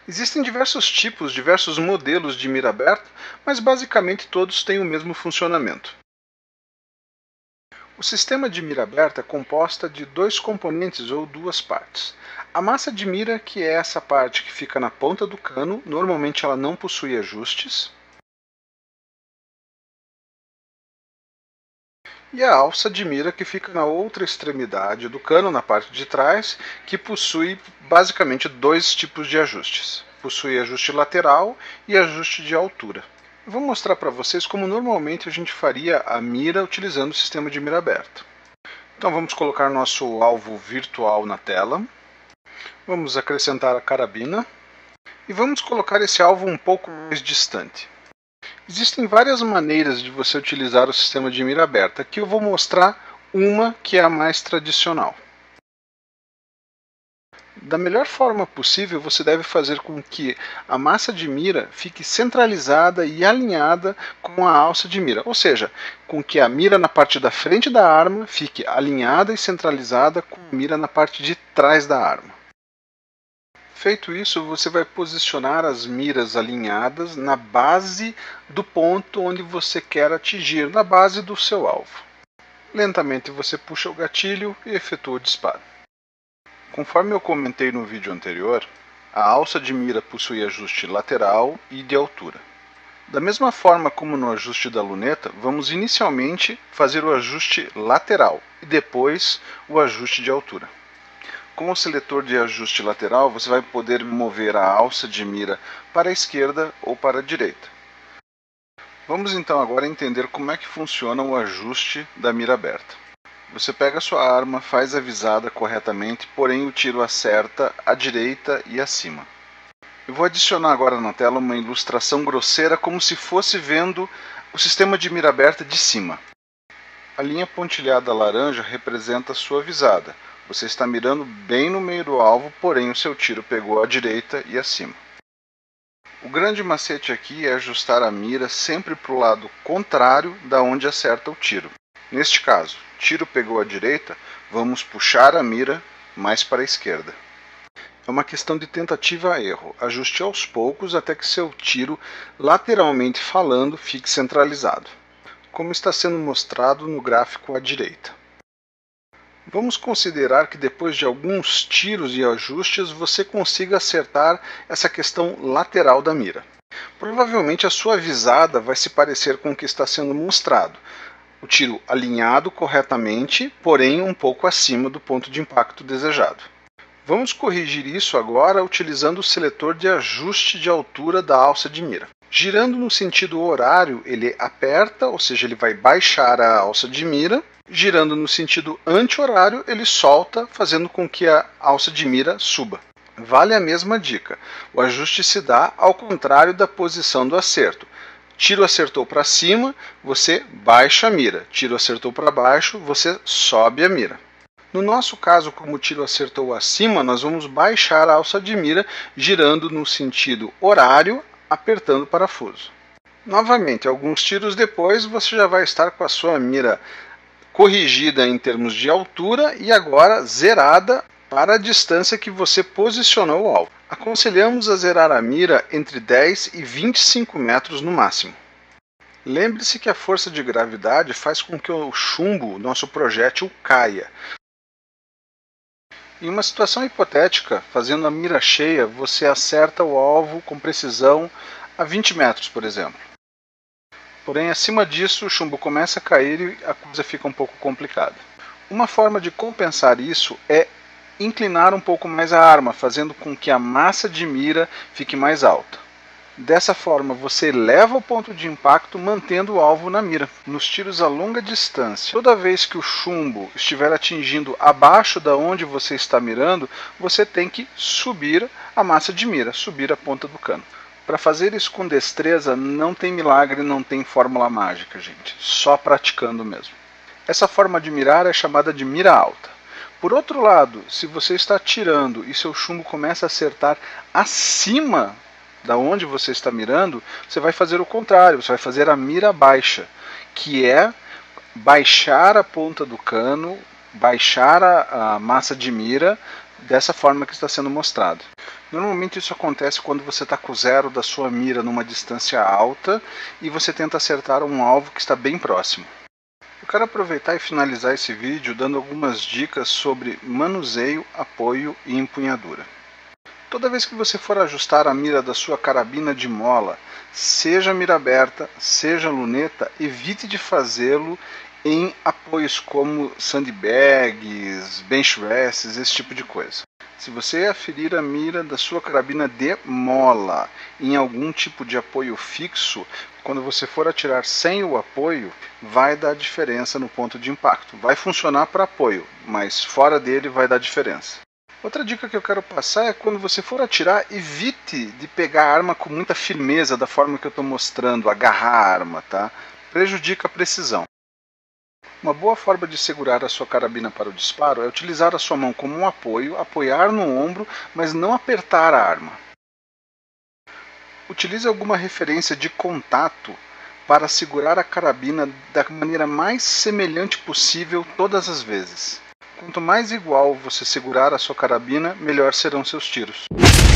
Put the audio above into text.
Existem diversos tipos, diversos modelos de mira aberta, mas basicamente todos têm o mesmo funcionamento. O sistema de mira aberta é composto de dois componentes ou duas partes. A massa de mira, que é essa parte que fica na ponta do cano, normalmente ela não possui ajustes. E a alça de mira, que fica na outra extremidade do cano, na parte de trás, que possui basicamente dois tipos de ajustes. Possui ajuste lateral e ajuste de altura. Eu vou mostrar para vocês como normalmente a gente faria a mira utilizando o sistema de mira aberta. Então vamos colocar nosso alvo virtual na tela. Vamos acrescentar a carabina. E vamos colocar esse alvo um pouco mais distante. Existem várias maneiras de você utilizar o sistema de mira aberta. Aqui eu vou mostrar uma que é a mais tradicional. Da melhor forma possível, você deve fazer com que a massa de mira fique centralizada e alinhada com a alça de mira, ou seja, com que a mira na parte da frente da arma fique alinhada e centralizada com a mira na parte de trás da arma. Feito isso, você vai posicionar as miras alinhadas na base do ponto onde você quer atingir, na base do seu alvo. Lentamente você puxa o gatilho e efetua o disparo. Conforme eu comentei no vídeo anterior, a alça de mira possui ajuste lateral e de altura. Da mesma forma como no ajuste da luneta, vamos inicialmente fazer o ajuste lateral e depois o ajuste de altura. Com o seletor de ajuste lateral, você vai poder mover a alça de mira para a esquerda ou para a direita. Vamos então agora entender como é que funciona o ajuste da mira aberta. Você pega a sua arma, faz a visada corretamente, porém o tiro acerta à direita e acima. Eu vou adicionar agora na tela uma ilustração grosseira como se fosse vendo o sistema de mira aberta de cima. A linha pontilhada laranja representa a sua visada. Você está mirando bem no meio do alvo, porém o seu tiro pegou à direita e acima. O grande macete aqui é ajustar a mira sempre para o lado contrário da onde acerta o tiro. Neste caso, tiro pegou à direita, vamos puxar a mira mais para a esquerda. É uma questão de tentativa a erro. Ajuste aos poucos até que seu tiro, lateralmente falando, fique centralizado, como está sendo mostrado no gráfico à direita. Vamos considerar que depois de alguns tiros e ajustes você consiga acertar essa questão lateral da mira. Provavelmente a sua visada vai se parecer com o que está sendo mostrado. O tiro alinhado corretamente, porém um pouco acima do ponto de impacto desejado. Vamos corrigir isso agora utilizando o seletor de ajuste de altura da alça de mira. Girando no sentido horário, ele aperta, ou seja, ele vai baixar a alça de mira. Girando no sentido anti-horário, ele solta, fazendo com que a alça de mira suba. Vale a mesma dica. O ajuste se dá ao contrário da posição do acerto. Tiro acertou para cima, você baixa a mira. Tiro acertou para baixo, você sobe a mira. No nosso caso, como o tiro acertou acima, nós vamos baixar a alça de mira, girando no sentido horário, apertando o parafuso. Novamente, alguns tiros depois, você já vai estar com a sua mira corrigida em termos de altura e agora zerada para a distância que você posicionou o alvo. Aconselhamos a zerar a mira entre 10 e 25 metros no máximo. Lembre-se que a força de gravidade faz com que o chumbo, nosso projétil, caia. Em uma situação hipotética, fazendo a mira cheia, você acerta o alvo com precisão a 20 metros, por exemplo. Porém, acima disso, o chumbo começa a cair e a coisa fica um pouco complicada. Uma forma de compensar isso é inclinar um pouco mais a arma, fazendo com que a massa de mira fique mais alta. Dessa forma, você eleva o ponto de impacto mantendo o alvo na mira. Nos tiros a longa distância, toda vez que o chumbo estiver atingindo abaixo da onde você está mirando, você tem que subir a massa de mira, subir a ponta do cano. Para fazer isso com destreza, não tem milagre, não tem fórmula mágica, gente. Só praticando mesmo. Essa forma de mirar é chamada de mira alta. Por outro lado, se você está atirando e seu chumbo começa a acertar acima da onde você está mirando, você vai fazer o contrário, você vai fazer a mira baixa, que é baixar a ponta do cano, baixar a massa de mira, dessa forma que está sendo mostrado. Normalmente isso acontece quando você está com o zero da sua mira numa distância alta e você tenta acertar um alvo que está bem próximo. Eu quero aproveitar e finalizar esse vídeo dando algumas dicas sobre manuseio, apoio e empunhadura. Toda vez que você for ajustar a mira da sua carabina de mola, seja mira aberta, seja luneta, evite de fazê-lo em apoios como sandbags, bench rests, esse tipo de coisa. Se você aferir a mira da sua carabina de mola em algum tipo de apoio fixo, quando você for atirar sem o apoio, vai dar diferença no ponto de impacto. Vai funcionar para apoio, mas fora dele vai dar diferença. Outra dica que eu quero passar é quando você for atirar, evite de pegar a arma com muita firmeza, da forma que eu estou mostrando, agarrar a arma, tá? Prejudica a precisão. Uma boa forma de segurar a sua carabina para o disparo é utilizar a sua mão como um apoio, apoiar no ombro, mas não apertar a arma. Utilize alguma referência de contato para segurar a carabina da maneira mais semelhante possível todas as vezes. Quanto mais igual você segurar a sua carabina, melhor serão seus tiros.